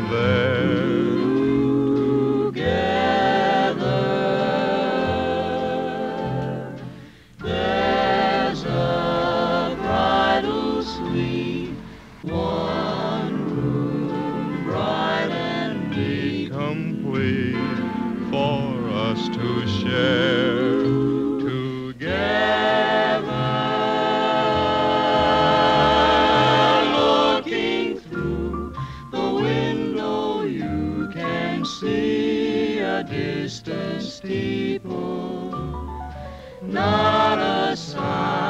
there together. There's a bridal suite, one room bright and neat, complete for us to share together. Looking through the window you can see a distant steeple, not a sign